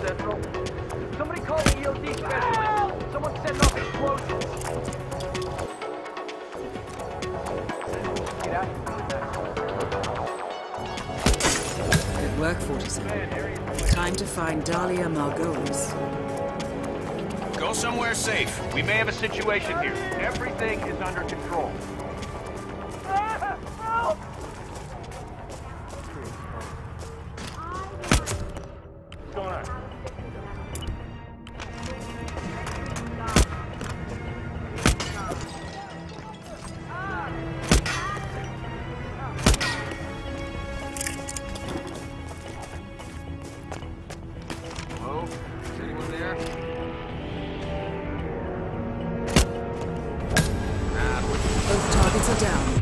Central. Somebody call the EOD specialist. Someone setting off explosions. Get out. Good work, 47. Time to find Dalia Margolis. Go somewhere safe. We may have a situation here. Everything is under control. What's going on? Hello? Is anyone there? Both targets are down.